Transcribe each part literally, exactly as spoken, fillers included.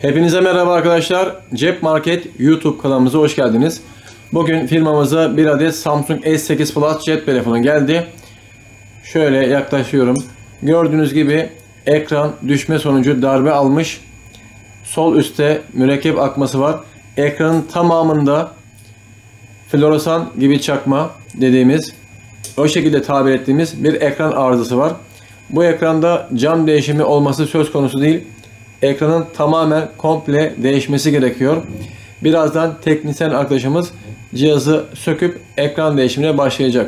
Hepinize merhaba arkadaşlar. Cepmarket YouTube kanalımıza hoş geldiniz. Bugün firmamıza bir adet Samsung S sekiz Plus cep telefonu geldi. Şöyle yaklaşıyorum. Gördüğünüz gibi ekran düşme sonucu darbe almış. Sol üstte mürekkep akması var. Ekranın tamamında Florasan gibi çakma dediğimiz, o şekilde tabir ettiğimiz bir ekran arızası var. Bu ekranda cam değişimi olması söz konusu değil. Ekranın tamamen komple değişmesi gerekiyor. Birazdan teknisyen arkadaşımız cihazı söküp ekran değişimine başlayacak.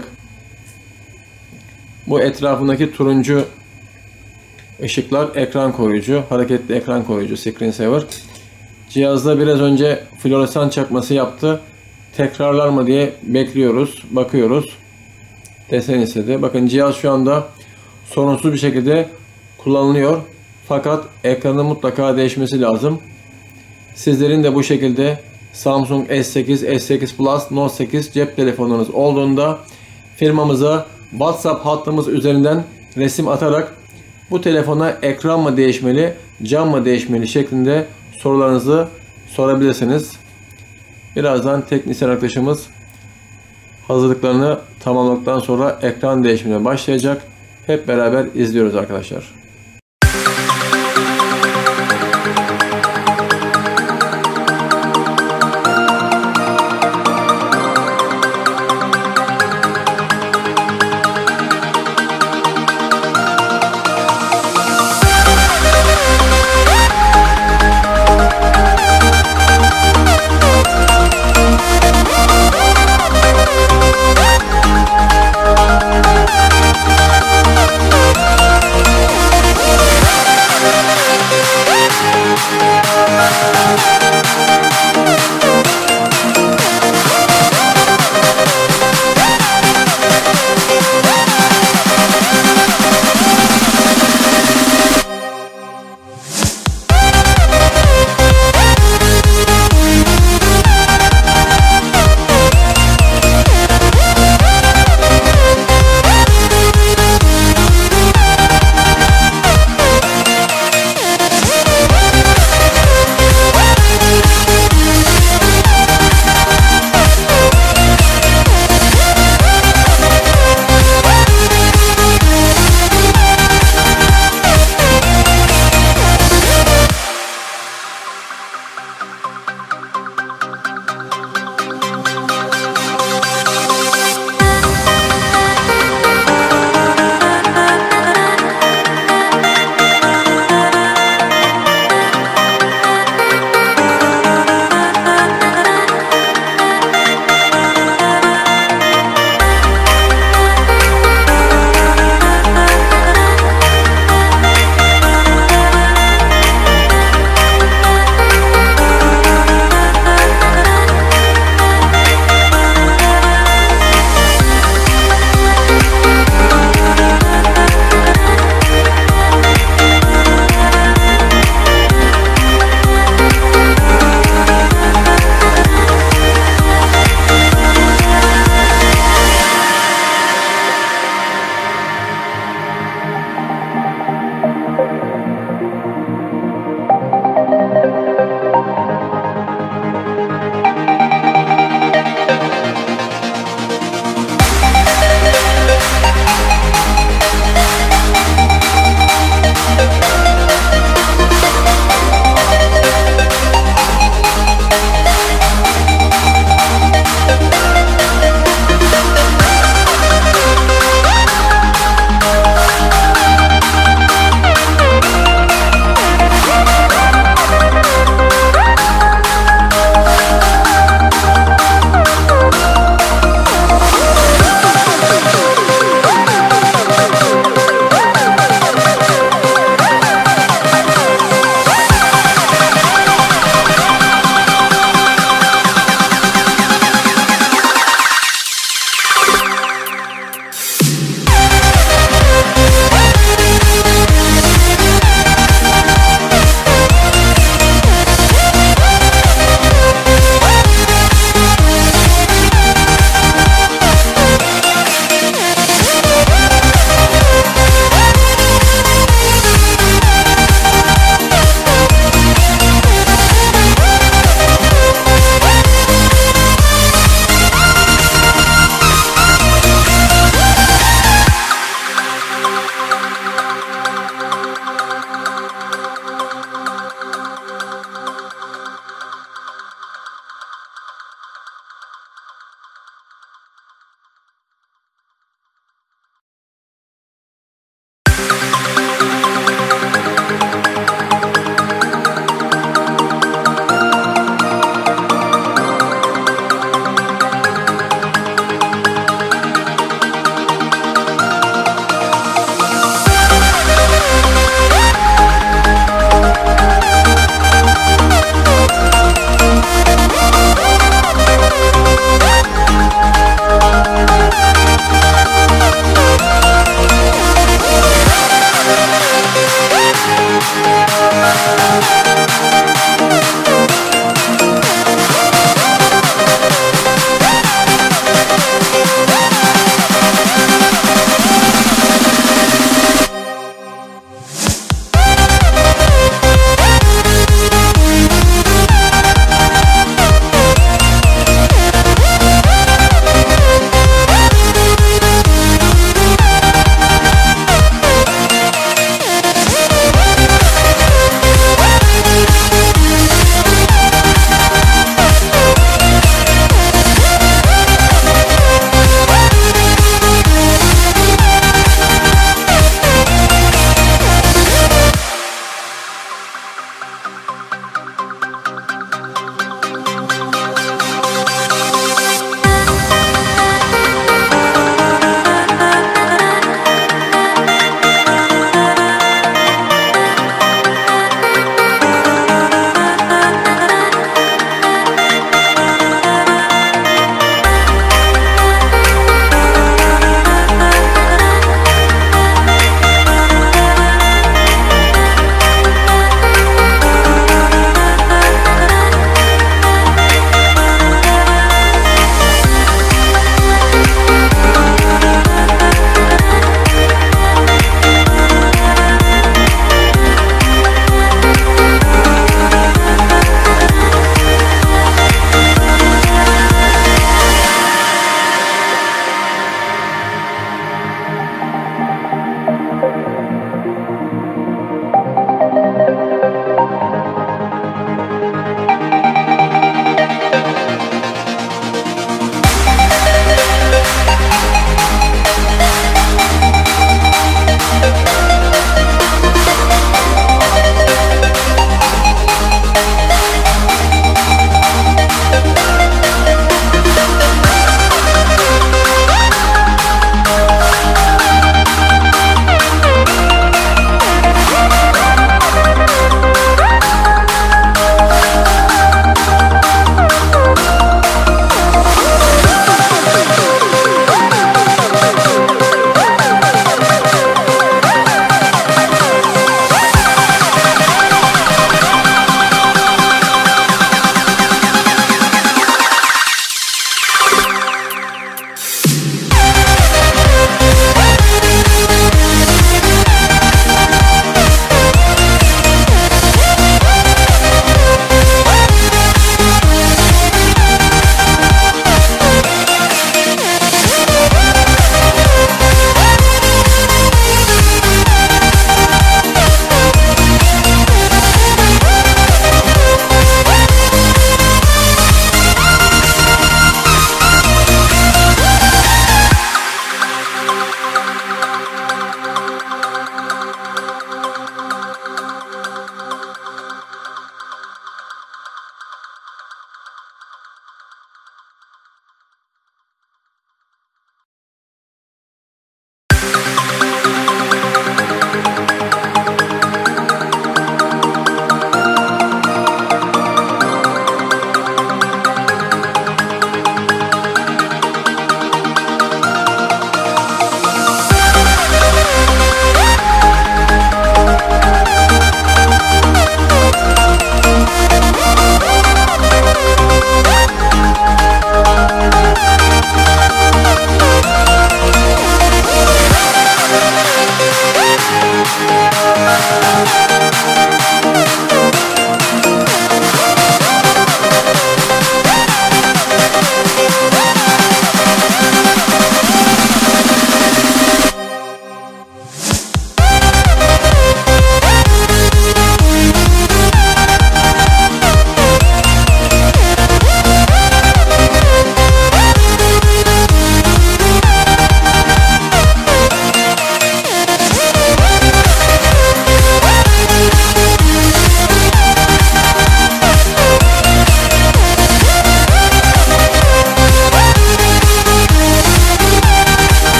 Bu etrafındaki turuncu ışıklar ekran koruyucu, hareketli ekran koruyucu, screen saver. Cihazda biraz önce floresan çakması yaptı. Tekrarlar mı diye bekliyoruz, bakıyoruz. Desen istedi. Bakın cihaz şu anda sorunsuz bir şekilde kullanılıyor. Fakat ekranın mutlaka değişmesi lazım. Sizlerin de bu şekilde Samsung S sekiz, S sekiz Plus, Note sekiz cep telefonunuz olduğunda firmamıza WhatsApp hattımız üzerinden resim atarak bu telefona ekran mı değişmeli, cam mı değişmeli şeklinde sorularınızı sorabilirsiniz. Birazdan teknisyen arkadaşımız hazırlıklarını tamamladıktan sonra ekran değişimine başlayacak. Hep beraber izliyoruz arkadaşlar.